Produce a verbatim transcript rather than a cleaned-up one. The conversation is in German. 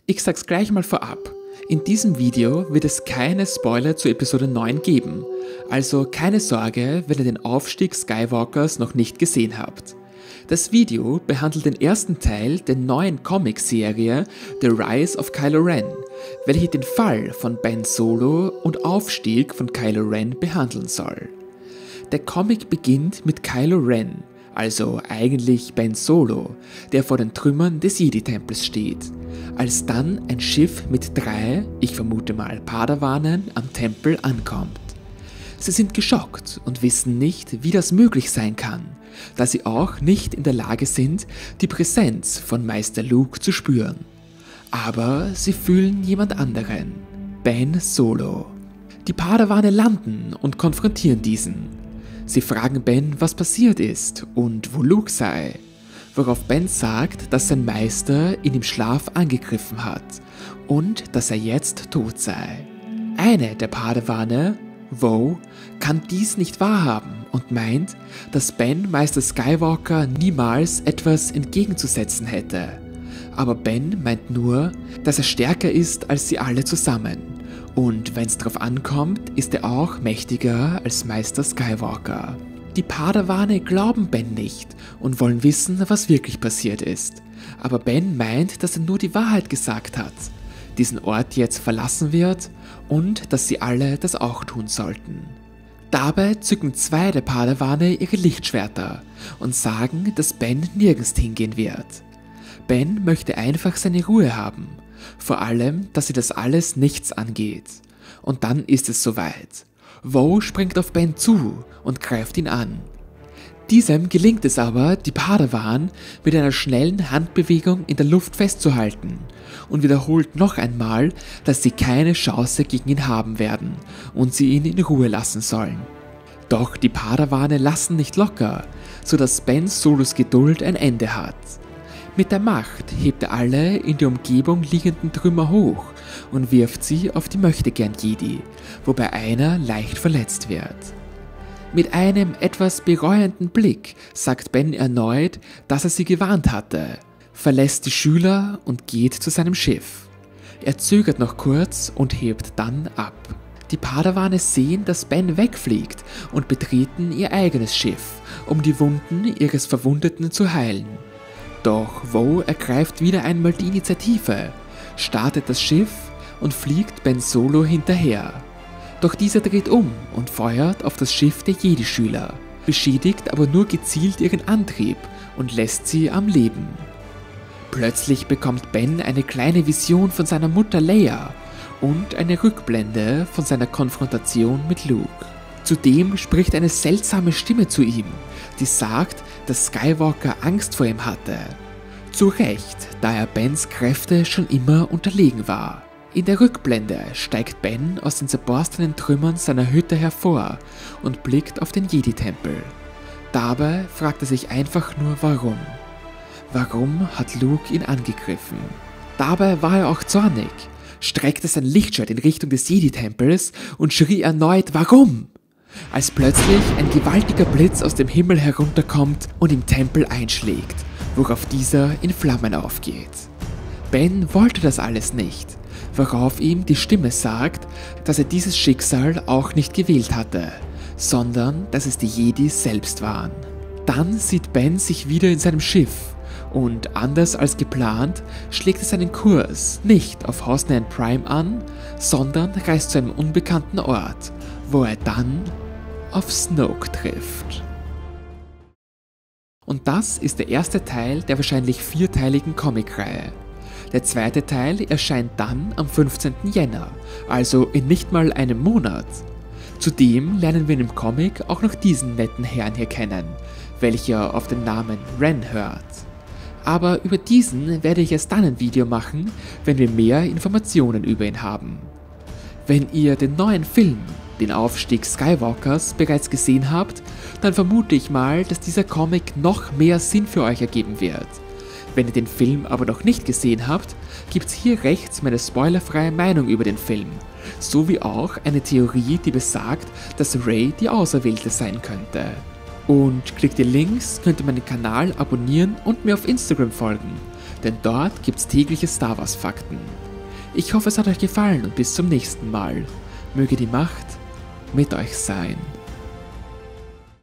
Ich sag's gleich mal vorab. In diesem Video wird es keine Spoiler zu Episode neun geben, also keine Sorge, wenn ihr den Aufstieg Skywalkers noch nicht gesehen habt. Das Video behandelt den ersten Teil der neuen Comic-Serie The Rise of Kylo Ren, welche den Fall von Ben Solo und Aufstieg von Kylo Ren behandeln soll. Der Comic beginnt mit Kylo Ren, also eigentlich Ben Solo, der vor den Trümmern des Jedi-Tempels steht, als dann ein Schiff mit drei, ich vermute mal Padawanen, am Tempel ankommt. Sie sind geschockt und wissen nicht, wie das möglich sein kann, da sie auch nicht in der Lage sind, die Präsenz von Meister Luke zu spüren. Aber sie fühlen jemand anderen, Ben Solo. Die Padawane landen und konfrontieren diesen. Sie fragen Ben, was passiert ist und wo Luke sei, worauf Ben sagt, dass sein Meister ihn im Schlaf angegriffen hat und dass er jetzt tot sei. Eine der Padawane, Vo, kann dies nicht wahrhaben und meint, dass Ben Meister Skywalker niemals etwas entgegenzusetzen hätte. Aber Ben meint nur, dass er stärker ist als sie alle zusammen. Und wenn es drauf ankommt, ist er auch mächtiger als Meister Skywalker. Die Padawane glauben Ben nicht und wollen wissen, was wirklich passiert ist. Aber Ben meint, dass er nur die Wahrheit gesagt hat, diesen Ort jetzt verlassen wird und dass sie alle das auch tun sollten. Dabei zücken zwei der Padawane ihre Lichtschwerter und sagen, dass Ben nirgends hingehen wird. Ben möchte einfach seine Ruhe haben. Vor allem, dass sie das alles nichts angeht. Und dann ist es soweit. Vo springt auf Ben zu und greift ihn an. Diesem gelingt es aber, die Padawan mit einer schnellen Handbewegung in der Luft festzuhalten und wiederholt noch einmal, dass sie keine Chance gegen ihn haben werden und sie ihn in Ruhe lassen sollen. Doch die Padawane lassen nicht locker, sodass Ben Solos Geduld ein Ende hat. Mit der Macht hebt er alle in der Umgebung liegenden Trümmer hoch und wirft sie auf die Möchtegern-Jedi, wobei einer leicht verletzt wird. Mit einem etwas bereuenden Blick sagt Ben erneut, dass er sie gewarnt hatte, verlässt die Schüler und geht zu seinem Schiff. Er zögert noch kurz und hebt dann ab. Die Padawane sehen, dass Ben wegfliegt und betreten ihr eigenes Schiff, um die Wunden ihres Verwundeten zu heilen. Doch Vo ergreift wieder einmal die Initiative, startet das Schiff und fliegt Ben Solo hinterher. Doch dieser dreht um und feuert auf das Schiff der Jedi-Schüler, beschädigt aber nur gezielt ihren Antrieb und lässt sie am Leben. Plötzlich bekommt Ben eine kleine Vision von seiner Mutter Leia und eine Rückblende von seiner Konfrontation mit Luke. Zudem spricht eine seltsame Stimme zu ihm, die sagt, dass Skywalker Angst vor ihm hatte. Zu Recht, da er Bens Kräfte schon immer unterlegen war. In der Rückblende steigt Ben aus den zerborstenen Trümmern seiner Hütte hervor und blickt auf den Jedi-Tempel. Dabei fragt er sich einfach nur warum. Warum hat Luke ihn angegriffen? Dabei war er auch zornig, streckte sein Lichtschwert in Richtung des Jedi-Tempels und schrie erneut Warum? Als plötzlich ein gewaltiger Blitz aus dem Himmel herunterkommt und im Tempel einschlägt, worauf dieser in Flammen aufgeht. Ben wollte das alles nicht, worauf ihm die Stimme sagt, dass er dieses Schicksal auch nicht gewählt hatte, sondern dass es die Jedi selbst waren. Dann sieht Ben sich wieder in seinem Schiff und anders als geplant schlägt er seinen Kurs nicht auf Hosnian Prime an, sondern reist zu einem unbekannten Ort, wo er dann auf Snoke trifft. Und das ist der erste Teil der wahrscheinlich vierteiligen Comicreihe. Der zweite Teil erscheint dann am fünfzehnten Jänner, also in nicht mal einem Monat. Zudem lernen wir in dem Comic auch noch diesen netten Herrn hier kennen, welcher auf den Namen Ren hört. Aber über diesen werde ich erst dann ein Video machen, wenn wir mehr Informationen über ihn haben. Wenn ihr den neuen Film, den Aufstieg Skywalkers, bereits gesehen habt, dann vermute ich mal, dass dieser Comic noch mehr Sinn für euch ergeben wird. Wenn ihr den Film aber noch nicht gesehen habt, gibt's hier rechts meine spoilerfreie Meinung über den Film, sowie auch eine Theorie, die besagt, dass Rey die Auserwählte sein könnte. Und klickt ihr links, könnt ihr meinen Kanal abonnieren und mir auf Instagram folgen. denn dort gibt's tägliche Star Wars Fakten. Ich hoffe, es hat euch gefallen und bis zum nächsten Mal. Möge die Macht mit euch sein.